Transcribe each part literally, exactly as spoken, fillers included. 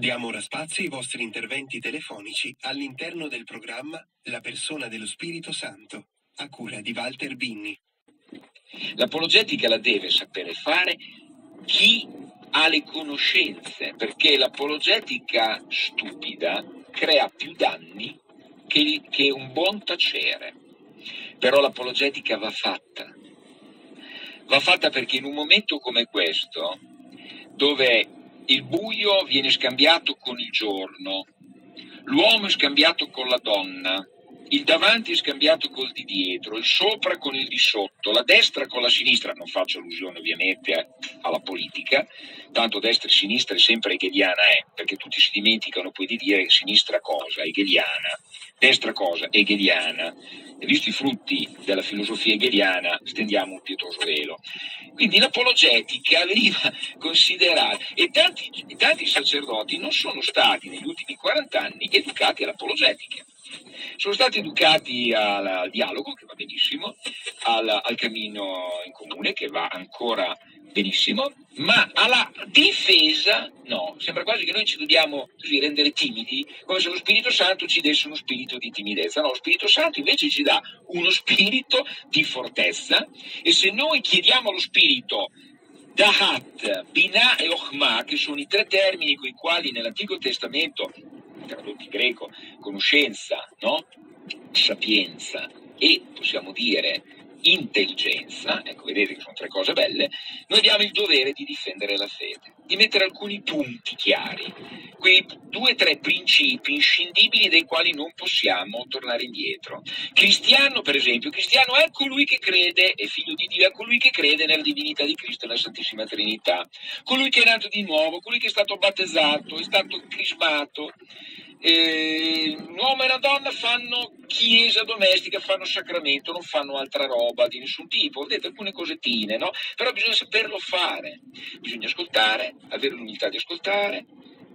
Diamo ora spazio ai vostri interventi telefonici all'interno del programma La persona dello Spirito Santo, a cura di Walter Binni. L'apologetica la deve sapere fare chi ha le conoscenze, perché l'apologetica stupida crea più danni che, che un buon tacere. Però l'apologetica va fatta. Va fatta perché in un momento come questo, dove il buio viene scambiato con il giorno, l'uomo è scambiato con la donna, il davanti è scambiato col di dietro, il sopra con il di sotto, la destra con la sinistra, non faccio allusione ovviamente alla politica, tanto destra e sinistra è sempre hegeliana, è, perché tutti si dimenticano poi di dire sinistra cosa, hegeliana, destra cosa, hegeliana, e visto i frutti della filosofia hegeliana stendiamo un pietoso velo. Quindi l'apologetica veniva considerata, e tanti, e tanti sacerdoti non sono stati negli ultimi quaranta anni educati all'apologetica. Sono stati educati al, al dialogo, che va benissimo, al, al cammino in comune, che va ancora benissimo, ma alla difesa no. Sembra quasi che noi ci dobbiamo così rendere timidi, come se lo Spirito Santo ci desse uno spirito di timidezza. No, lo Spirito Santo invece ci dà uno spirito di fortezza, e se noi chiediamo allo Spirito Dahat, Binah e Ochma, che sono i tre termini con i quali nell'Antico Testamento, tradotti in greco, conoscenza, no? Sapienza e, possiamo dire, intelligenza, ecco, vedete che sono tre cose belle, noi abbiamo il dovere di difendere la fede, di mettere alcuni punti chiari, quei due o tre principi inscindibili dai quali non possiamo tornare indietro. Cristiano, per esempio, cristiano è colui che crede, è figlio di Dio, è colui che crede nella divinità di Cristo e nella Santissima Trinità, colui che è nato di nuovo, colui che è stato battezzato, è stato crismato. Eh, un uomo e una donna fanno chiesa domestica, fanno sacramento, non fanno altra roba di nessun tipo, vedete, alcune cosettine, no? Però bisogna saperlo fare, bisogna ascoltare, avere l'umiltà di ascoltare,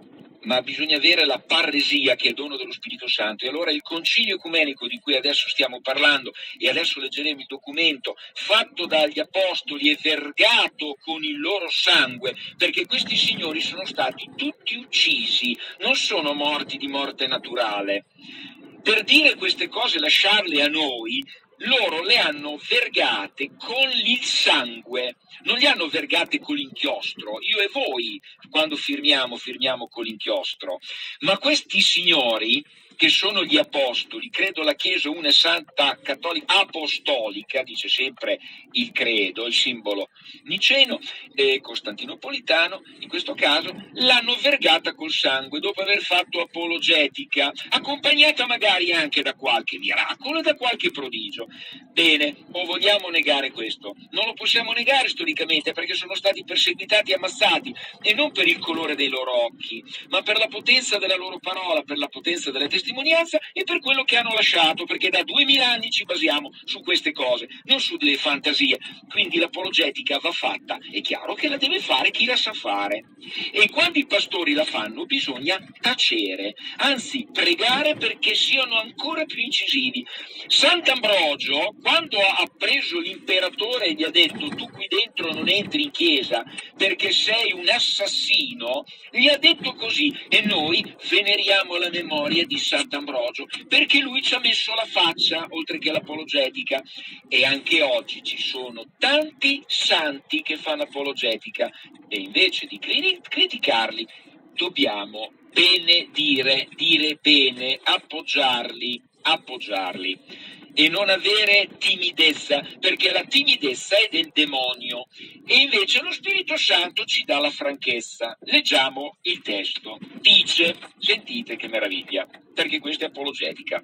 ma bisogna avere la parresia, che è dono dello Spirito Santo. E allora il concilio ecumenico di cui adesso stiamo parlando, e adesso leggeremo il documento, fatto dagli apostoli e vergato con il loro sangue, perché questi signori sono stati tutti uccisi, non sono morti di morte naturale. Per dire queste cose, lasciarle a noi, loro le hanno vergate con il sangue, non le hanno vergate con l'inchiostro. Io e voi, quando firmiamo, firmiamo con l'inchiostro, ma questi signori, che sono gli apostoli, credo la Chiesa una santa cattolica apostolica, dice sempre il credo, il simbolo niceno, eh, costantinopolitano, in questo caso, l'hanno vergata col sangue dopo aver fatto apologetica, accompagnata magari anche da qualche miracolo e da qualche prodigio. Bene, o vogliamo negare questo? Non lo possiamo negare storicamente, perché sono stati perseguitati e ammazzati, e non per il colore dei loro occhi, ma per la potenza della loro parola, per la potenza della testimonianza e per quello che hanno lasciato, perché da duemila anni ci basiamo su queste cose, non su delle fantasie. Quindi l'apologetica va fatta, è chiaro che la deve fare chi la sa fare, e quando i pastori la fanno bisogna tacere, anzi pregare perché siano ancora più incisivi. Sant'Ambrogio, quando ha preso l'imperatore e gli ha detto tu qui dentro non entri in chiesa perché sei un assassino, gli ha detto così, e noi veneriamo la memoria di Sant'Ambrogio perché lui ci ha messo la faccia oltre che l'apologetica. E anche oggi ci sono tanti santi che fanno apologetica, e invece di criticarli dobbiamo benedire, dire bene, appoggiarli, appoggiarli e non avere timidezza, perché la timidezza è del demonio, e invece lo Spirito Santo ci dà la franchezza. Leggiamo il testo. Dice, sentite che meraviglia, perché questa è apologetica.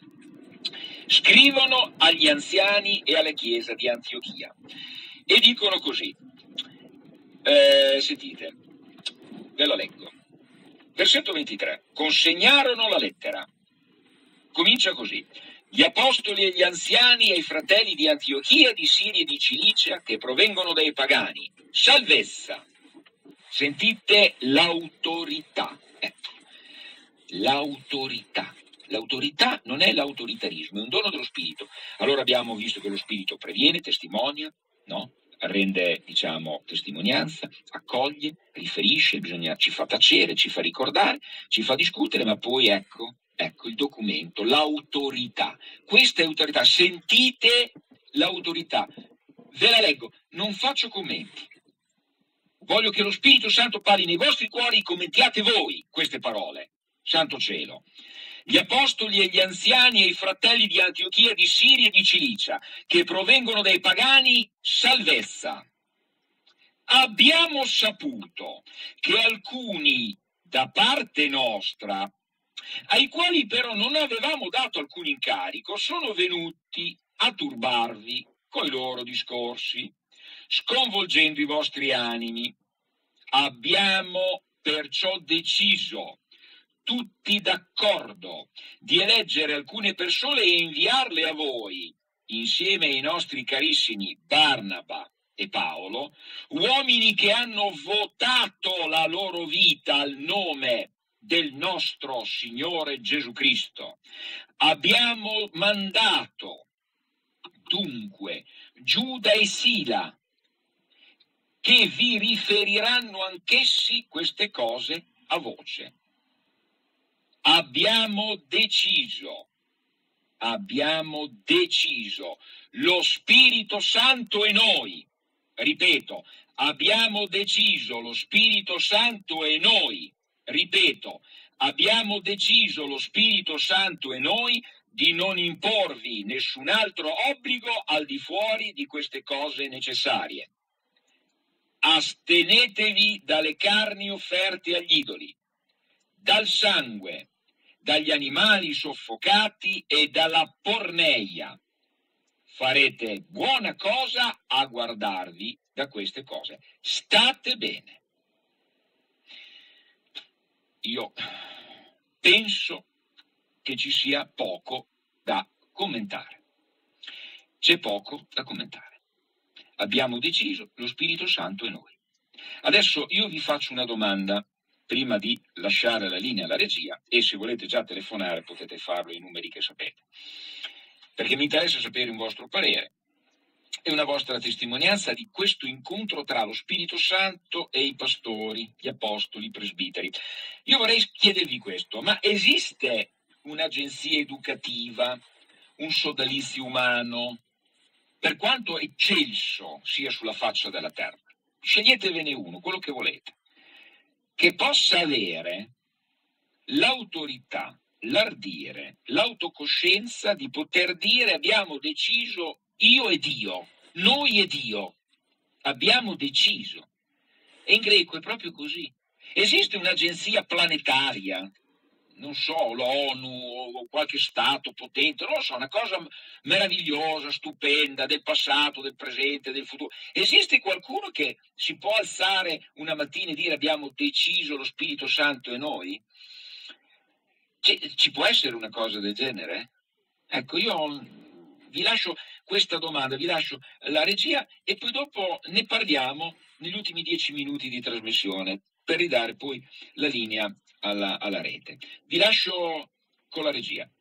Scrivono agli anziani e alla chiesa di Antiochia e dicono così, eh, sentite, ve lo leggo. Versetto ventitré. Consegnarono la lettera. Comincia così. Gli apostoli e gli anziani e i fratelli di Antiochia, di Siria e di Cilicia, che provengono dai pagani, salvezza. Sentite l'autorità. Ecco, l'autorità. L'autorità non è l'autoritarismo, è un dono dello Spirito. Allora abbiamo visto che lo Spirito previene, testimonia, no? rende, diciamo, testimonianza, accoglie, riferisce, bisogna, ci fa tacere, ci fa ricordare, ci fa discutere, ma poi ecco, ecco il documento, l'autorità. Questa è autorità, sentite l'autorità. Ve la leggo, non faccio commenti. Voglio che lo Spirito Santo parli nei vostri cuori, commentiate voi queste parole. Santo cielo. Gli apostoli e gli anziani e i fratelli di Antiochia, di Siria e di Cilicia, che provengono dai pagani, salvezza. Abbiamo saputo che alcuni da parte nostra, ai quali però non avevamo dato alcun incarico, sono venuti a turbarvi coi loro discorsi, sconvolgendo i vostri animi. Abbiamo perciò deciso, tutti d'accordo, di eleggere alcune persone e inviarle a voi, insieme ai nostri carissimi Barnaba e Paolo, uomini che hanno votato la loro vita al nome del nostro Signore Gesù Cristo. Abbiamo mandato dunque Giuda e Sila, che vi riferiranno anch'essi queste cose a voce. Abbiamo deciso, abbiamo deciso, lo Spirito Santo e noi, ripeto, abbiamo deciso, lo Spirito Santo e noi, ripeto, abbiamo deciso, lo Spirito Santo e noi, di non imporvi nessun altro obbligo al di fuori di queste cose necessarie. Astenetevi dalle carni offerte agli idoli, dal sangue, dagli animali soffocati e dalla porneia. Farete buona cosa a guardarvi da queste cose. State bene. Io penso che ci sia poco da commentare. C'è poco da commentare. Abbiamo deciso, lo Spirito Santo e noi. Adesso io vi faccio una domanda prima di lasciare la linea alla regia, e se volete già telefonare potete farlo ai numeri che sapete, perché mi interessa sapere un vostro parere e una vostra testimonianza di questo incontro tra lo Spirito Santo e i pastori, gli apostoli, i presbiteri. Io vorrei chiedervi questo: ma esiste un'agenzia educativa, un sodalizio umano, per quanto eccelso sia sulla faccia della terra, sceglietevene uno, quello che volete, che possa avere l'autorità, l'ardire, l'autocoscienza di poter dire: abbiamo deciso, io e Dio, noi e Dio, abbiamo deciso. E in greco è proprio così. Esiste un'agenzia planetaria, non so, l'ONU o qualche stato potente, non lo so, una cosa meravigliosa, stupenda, del passato, del presente, del futuro. Esiste qualcuno che si può alzare una mattina e dire: abbiamo deciso, lo Spirito Santo e noi? Ci, ci può essere una cosa del genere? Ecco, io vi lascio questa domanda, vi lascio la regia e poi dopo ne parliamo negli ultimi dieci minuti di trasmissione per ridare poi la linea alla, alla rete. Vi lascio con la regia.